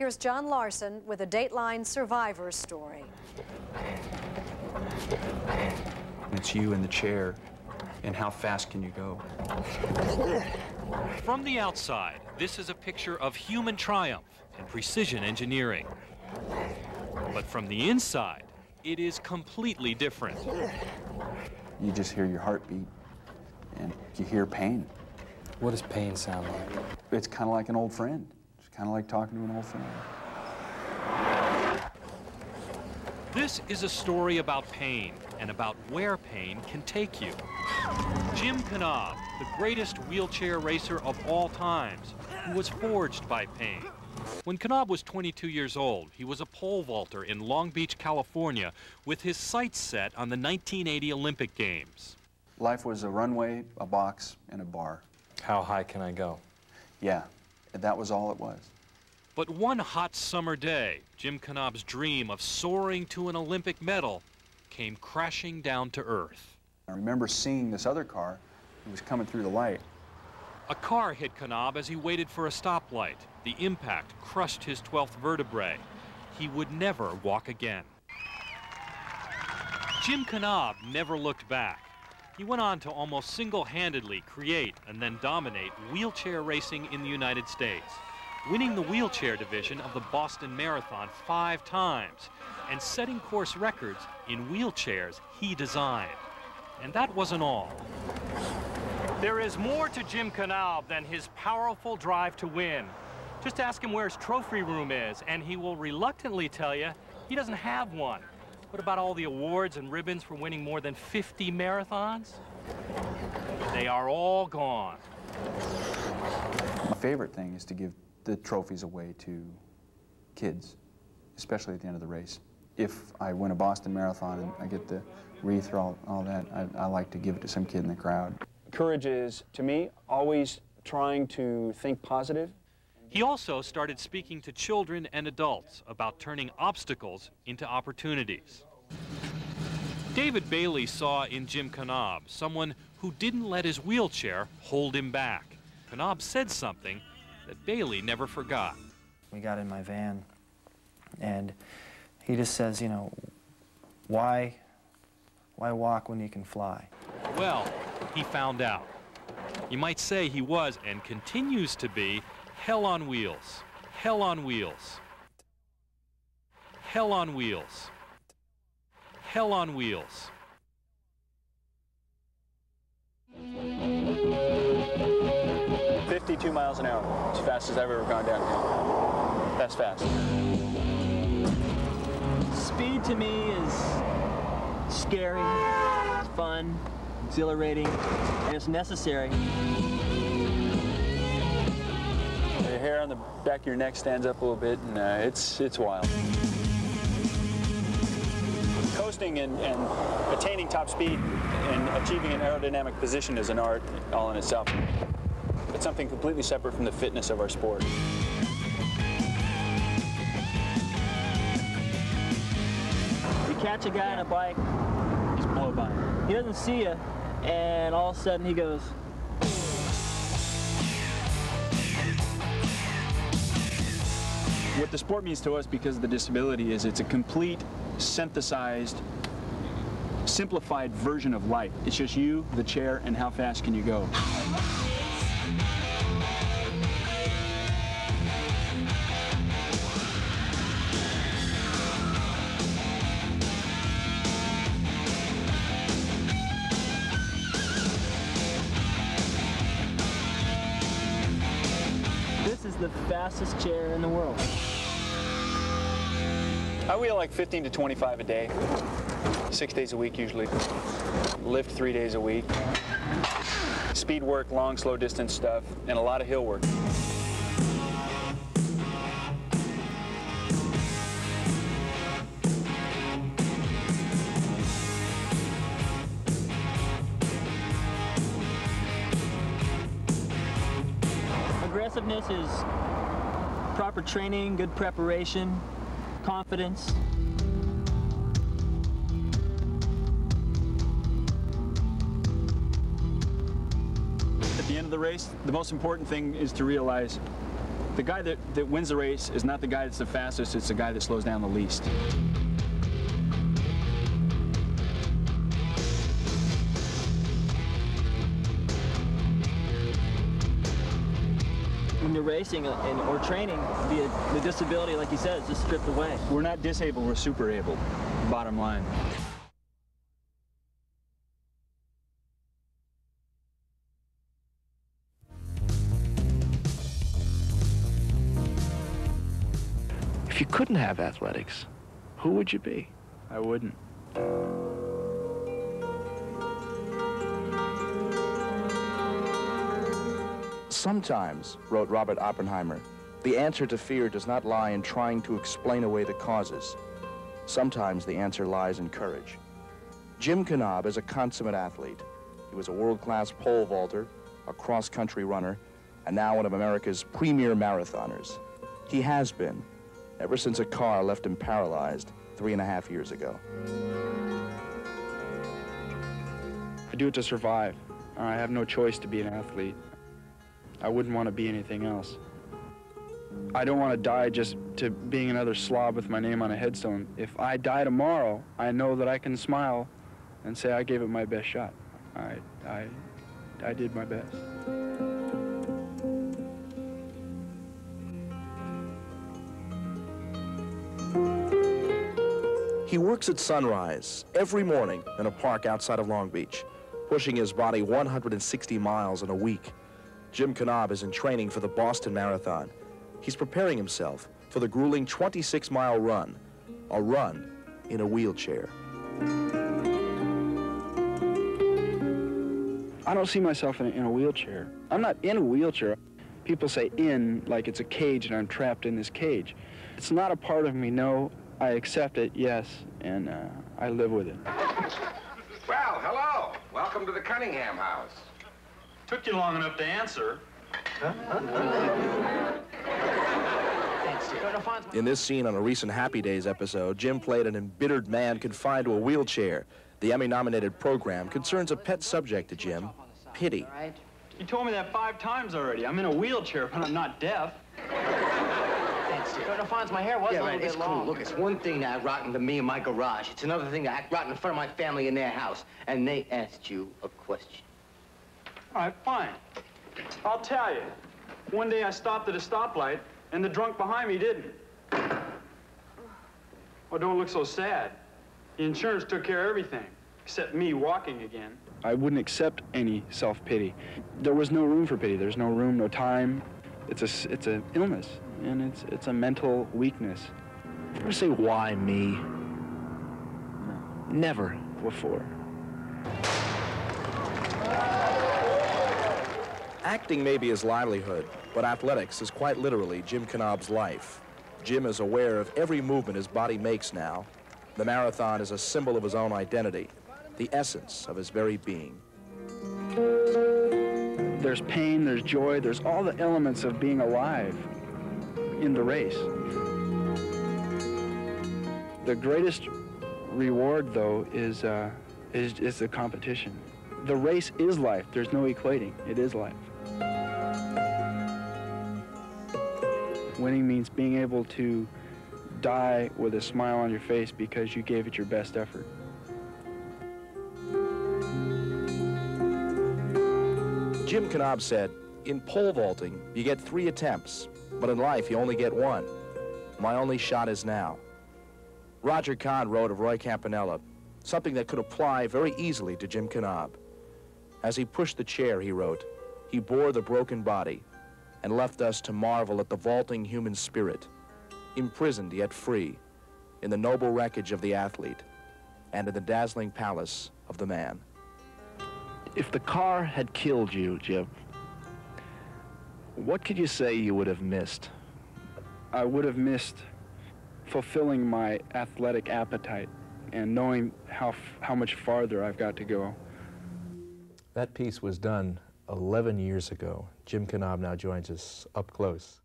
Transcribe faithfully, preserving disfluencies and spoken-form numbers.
Here's John Larson with a Dateline survivor story. It's you in the chair, and how fast can you go? From the outside, this is a picture of human triumph and precision engineering. But from the inside, it is completely different. You just hear your heartbeat, and you hear pain. What does pain sound like? It's kind of like an old friend. It's kind of like talking to an old friend. This is a story about pain and about where pain can take you. Jim Knaub, the greatest wheelchair racer of all times, who was forged by pain. When Knaub was twenty-two years old, he was a pole vaulter in Long Beach, California, with his sights set on the nineteen eighty Olympic Games. Life was a runway, a box, and a bar. How high can I go? Yeah, that was all it was. But one hot summer day, Jim Knaub's dream of soaring to an Olympic medal came crashing down to earth. I remember seeing this other car. It was coming through the light. A car hit Knaub as he waited for a stoplight. The impact crushed his twelfth vertebrae. He would never walk again. Jim Knaub never looked back. He went on to almost single-handedly create and then dominate wheelchair racing in the United States, winning the wheelchair division of the Boston Marathon five times and setting course records in wheelchairs he designed. And that wasn't all. There is more to Jim Knaub than his powerful drive to win. Just ask him where his trophy room is, and he will reluctantly tell you he doesn't have one. What about all the awards and ribbons for winning more than fifty marathons? They are all gone. My favorite thing is to give the trophies away to kids, especially at the end of the race. If I win a Boston Marathon and I get the wreath or all, all that, I, I like to give it to some kid in the crowd. Courage is, to me, always trying to think positive. He also started speaking to children and adults about turning obstacles into opportunities. David Bailey saw in Jim Knaub someone who didn't let his wheelchair hold him back. Knaub said something that Bailey never forgot. We got in my van, and he just says, you know, why, why walk when you can fly? Well, he found out. You might say he was, and continues to be, hell on wheels. Hell on wheels. Hell on wheels. Hell on wheels. fifty-two miles an hour, as fast as I've ever gone downhill. That's fast. Speed to me is scary, it's fun, exhilarating, and it's necessary. The hair on the back of your neck stands up a little bit, and uh, it's, it's wild. Coasting and, and attaining top speed and achieving an aerodynamic position is an art all in itself. It's something completely separate from the fitness of our sport. You catch a guy on a bike, Just blow by. he doesn't see you, and all of a sudden he goes. What the sport means to us because of the disability is it's a complete, synthesized, simplified version of life. It's just you, the chair, and how fast can you go. This is the fastest chair in the world. I wheel like fifteen to twenty-five a day, six days a week usually. Lift three days a week. Speed work, long, slow distance stuff, and a lot of hill work. Aggressiveness is proper training, good preparation, confidence. At the end of the race, the most important thing is to realize The guy that, that wins the race is not the guy that's the fastest, it's the guy that slows down the least. When you're racing and, or training, the, the disability, like you said, is just stripped away. We're not disabled, we're super able, bottom line. If you couldn't have athletics, who would you be? I wouldn't. Sometimes, wrote Robert Oppenheimer, the answer to fear does not lie in trying to explain away the causes. Sometimes the answer lies in courage. Jim Knaub is a consummate athlete. He was a world-class pole vaulter, a cross-country runner, and now one of America's premier marathoners. He has been, ever since a car left him paralyzed three and a half years ago. I do it to survive. I have no choice to be an athlete. I wouldn't want to be anything else. I don't want to die just to being another slob with my name on a headstone. If I die tomorrow, I know that I can smile and say I gave it my best shot. I, I, I did my best. He works at sunrise every morning in a park outside of Long Beach, pushing his body one hundred sixty miles in a week. Jim Knaub is in training for the Boston Marathon. He's preparing himself for the grueling twenty-six mile run, a run in a wheelchair. I don't see myself in a, in a wheelchair. I'm not in a wheelchair. People say in like it's a cage and I'm trapped in this cage. It's not a part of me, no. I accept it, yes, and uh, I live with it. Well, hello. Welcome to the Cunningham house. Took you long enough to answer. In this scene on a recent Happy Days episode, Jim played an embittered man confined to a wheelchair. The Emmy-nominated program concerns a pet subject to Jim, pity. You told me that five times already. I'm in a wheelchair, but I'm not deaf. Fonz, my hair was yeah, a right, little it's bit cool. long. Look, it's one thing to act rotten to me in my garage. It's another thing to act rotten in front of my family in their house. And they asked you a question. All right, fine. I'll tell you. One day I stopped at a stoplight, and the drunk behind me didn't. Well, don't look so sad. The insurance took care of everything, except me walking again. I wouldn't accept any self-pity. There was no room for pity. There's no room, no time. It's a, it's an illness, and it's, it's a mental weakness. You ever say, why me? No. Never. Before. Acting may be his livelihood, but athletics is quite literally Jim Knaub's life. Jim is aware of every movement his body makes now. The marathon is a symbol of his own identity, the essence of his very being. There's pain, there's joy, there's all the elements of being alive in the race. The greatest reward, though, is, uh, is, is the competition. The race is life. There's no equating. It is life. Winning means being able to die with a smile on your face because you gave it your best effort. Jim Knaub said, in pole vaulting, you get three attempts, but in life you only get one. My only shot is now. Roger Kahn wrote of Roy Campanella, something that could apply very easily to Jim Knaub. As he pushed the chair, he wrote, he bore the broken body and left us to marvel at the vaulting human spirit, imprisoned yet free, in the noble wreckage of the athlete and in the dazzling palace of the man. If the car had killed you, Jim, what could you say you would have missed? I would have missed fulfilling my athletic appetite and knowing how, f how much farther I've got to go. That piece was done eleven years ago. Jim Knaub now joins us up close.